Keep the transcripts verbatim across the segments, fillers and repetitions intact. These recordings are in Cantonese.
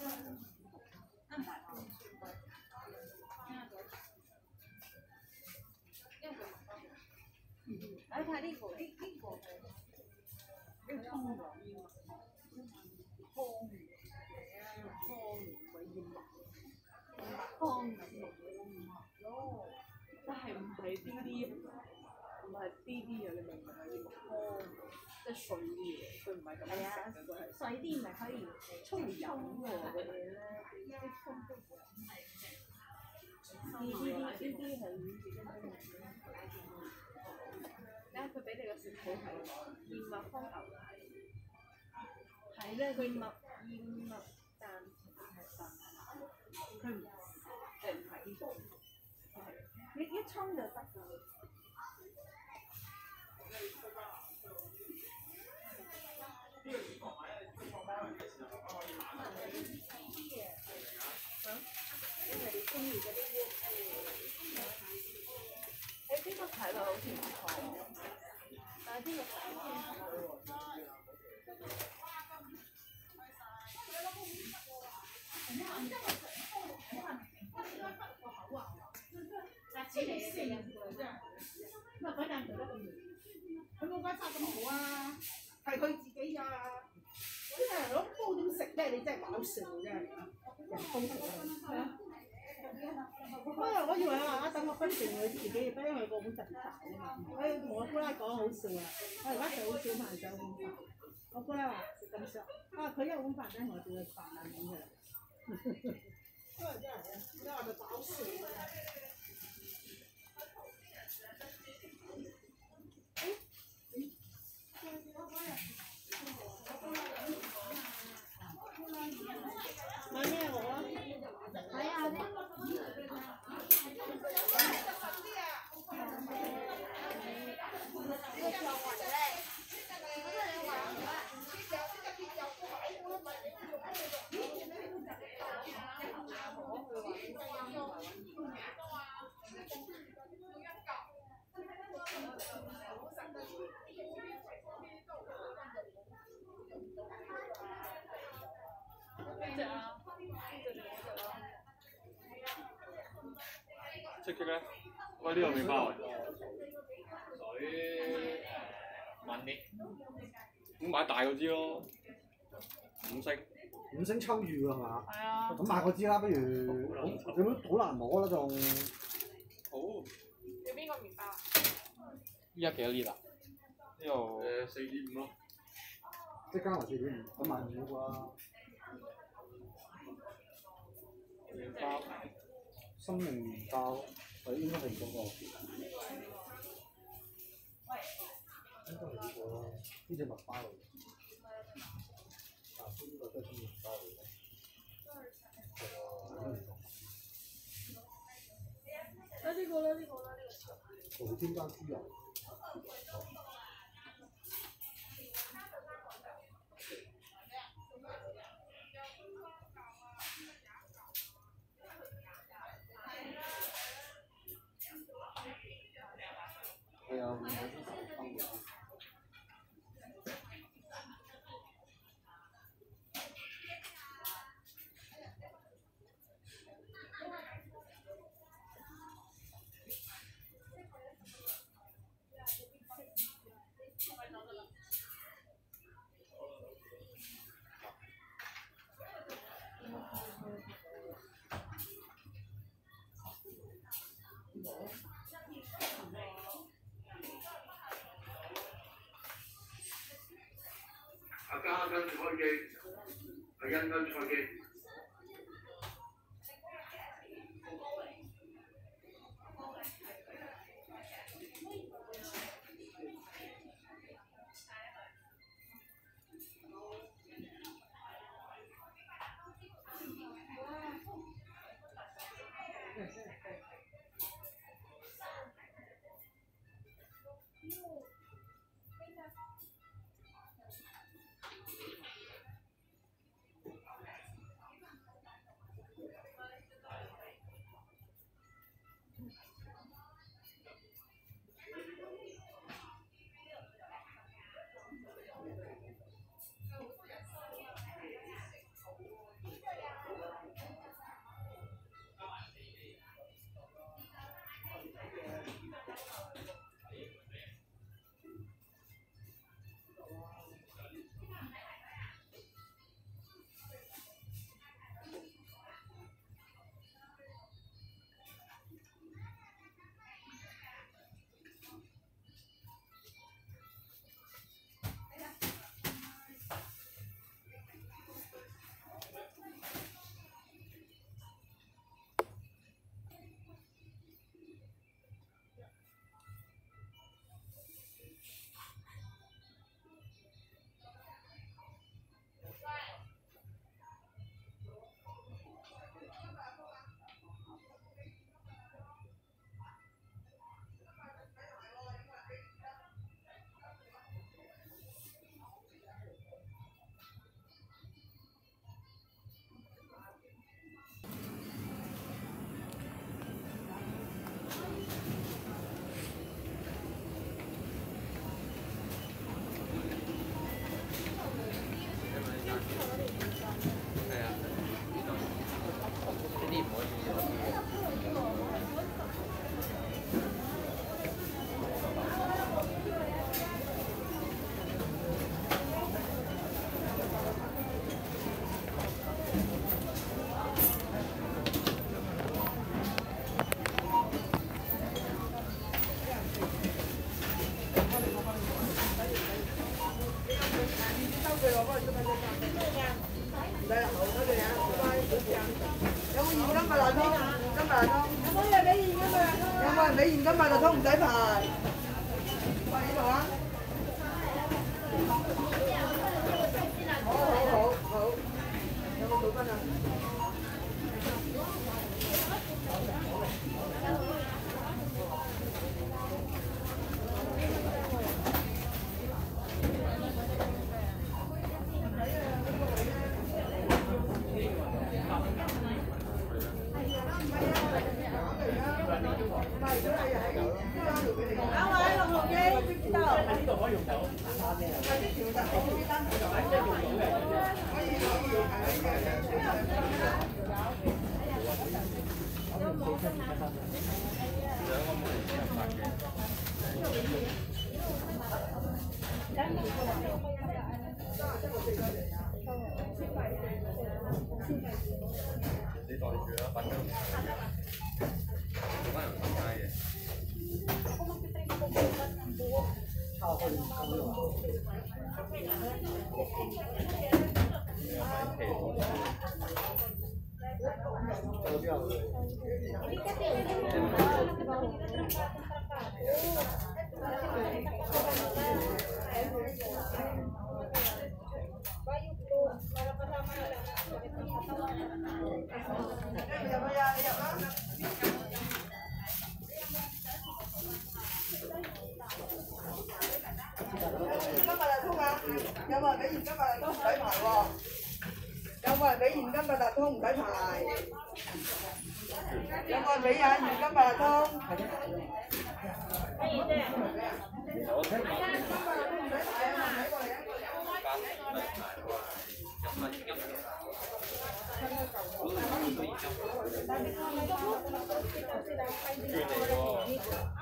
哎，睇呢個呢呢個要沖涼，湯湯咪燕麥，湯咁咯，但係唔係啲啲，唔係啲啲嘢，你明唔明啊？燕麥湯即係碎啲嘢，佢唔係咁樣食嘅，佢係細啲咪可以沖嚟飲喎嗰啲咧，啲沖都唔係。呢啲呢啲係啱佢俾你個食譜係燕麥湯牛奶，係咧佢麥燕麥蛋係蛋，佢唔誒唔係呢個，係你一沖就得㗎。因為你中意嗰啲誒呢個睇落好似唔錯，但係呢個洗先好喎。辣子嚟嘅先，咁啊嗰陣做得咁亂，佢冇關差咁好啊，係佢自己㗎。真係攞煲點食咧？你真係搞笑真係，人工食啊！不過我以為啊，等我不斷佢自己，因為佢個碗特別大啊嘛。佢同我姑奶講好笑啊！我而家食好少飯上碗飯，我姑奶話食咁少，啊佢一碗飯咧我叫佢飯爛面㗎啦。真係真係啊！你話佢搞笑啊！買咩我啊？睇下先。 即即咧，喂呢個麵包啊，水誒慢啲，咁買大嗰支咯，五星。 五星秋雨係嘛？ 係啊。 咁買嗰支啦，不如咁樣好難攞啦仲。 好。 要邊個麵包啊？ 依家幾多 litre 啊？呢度誒四點五咯。 即加埋四點五，咁買五個啦。 麵包。 生命麵包，係應該係嗰個。應該係呢個啦，呢隻麥包嚟嘅。啊，呢個都係生命麵包嚟嘅。 啊呢個啦，呢個啦，呢個。 無添加豬油。係啊，唔好啲手崩嘅。 加根菜記，係因根菜記。 佢我幫你出翻張單。唔使啦，好多謝啊，拜拜，好正。有冇現金八達通？現金八達通。有冇人俾現金八達通？有冇人俾現金八達通唔使排？喂，呢度啊。好好好好。有冇數分啊？ 你袋住啦，反正冇乜人分街嘅。 超會咁樣話。 你又買皮好少。 到邊度？ 有冇人俾現金八達通唔使排喎？有冇人俾現金八達通唔使排？有冇人俾啊？現金八達通？ 我聽講現金八達通唔使排啊嘛，睇過嚟啊！唔使排喎，有乜現金？轉嚟喎，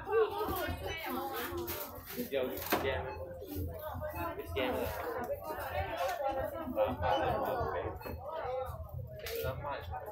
有驚咩？ไม่แกงเลยน้ำมันน้ำมัน